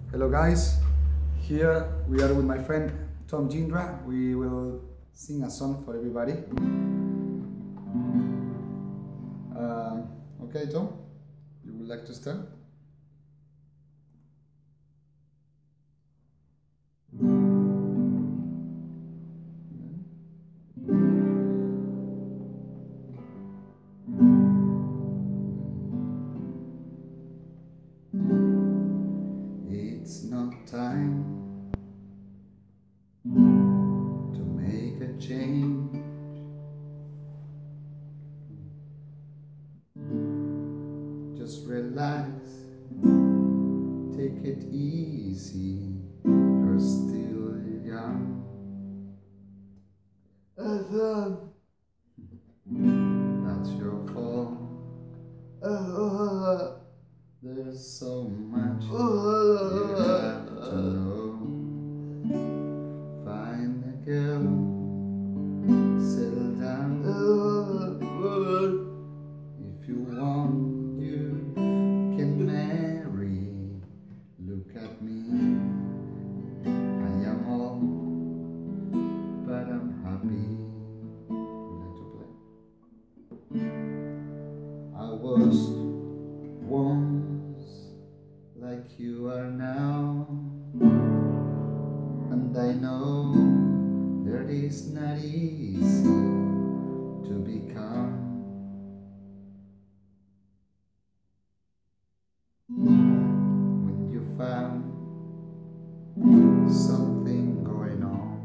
Hello guys, here we are with my friend Tom Jindra. We will sing a song for everybody. Okay Tom, you would like to start? It's not time to make a change. Just relax, take it easy, you're still young. That's your fault. There's so much you have to know. Find a girl, settle down. If you want, you can marry. Look at me, I am old, but I'm happy. Would you like to play? I was once like you are now, and I know that it's not easy to become. When you found something going on,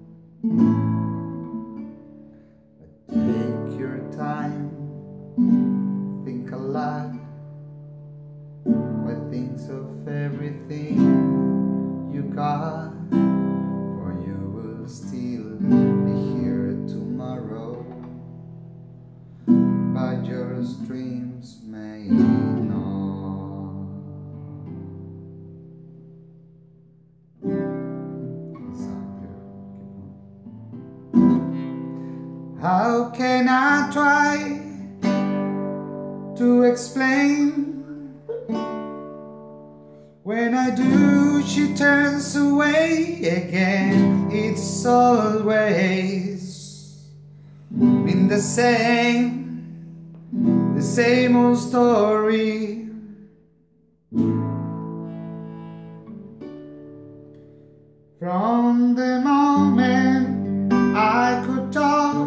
but take your time, think a lot. But thinks of everything you got, for you will still be here tomorrow, but your dreams may not. How can I try to explain? When I do, she turns away again. It's always been the same old story. From the moment I could talk,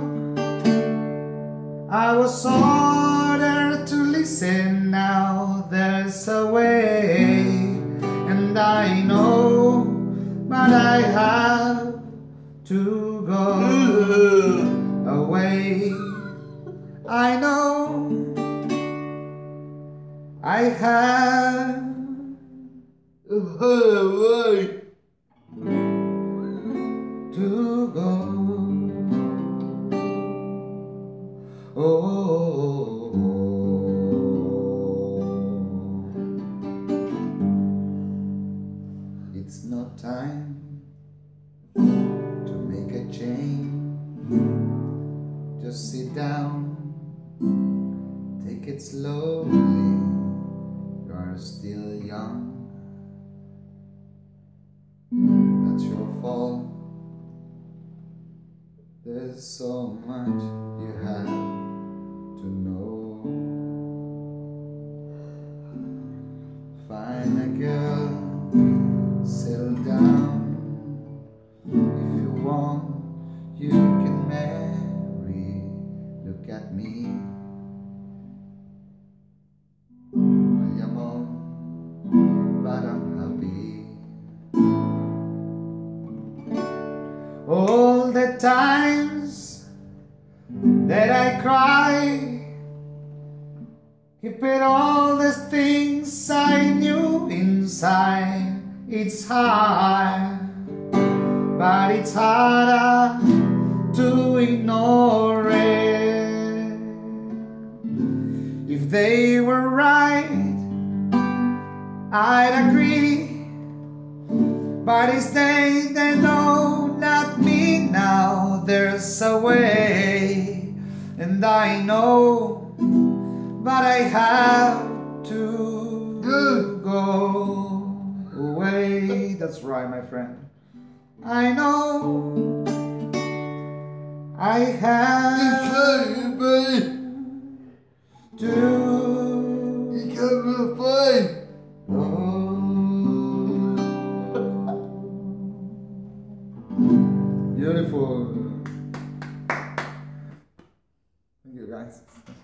I was ordered to listen. Now there's a way, and I know, but I have to go away. I know I have to go. It's not time to make a change. Just sit down, take it slowly. You're still young. That's your fault. There's so much you have to know. Find a girl, settle down. If you want, you can marry. Look at me, I am old, but I'm happy. All the times that I cry, keep it all the things I knew inside. It's hard, but it's harder to ignore it. If they were right, I'd agree, but instead they know not me now. There's a way, and I know, but I have to go away. That's right, my friend. I know I have to. Beautiful. Thank you, guys.